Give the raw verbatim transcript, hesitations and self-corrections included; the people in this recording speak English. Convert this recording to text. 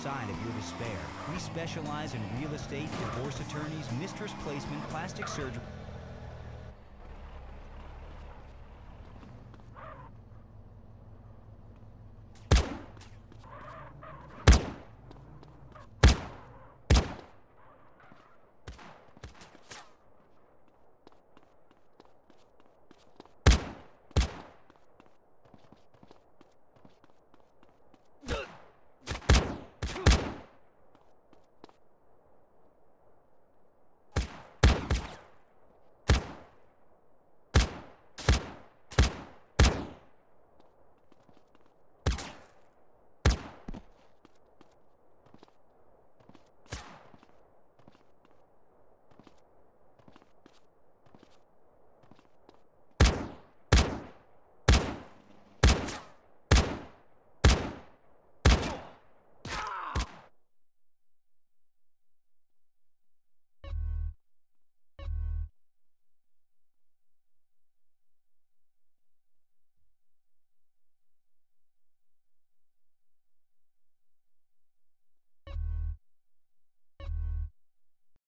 side of your despair. We specialize in real estate, divorce attorneys, mistress placement, plastic surgery.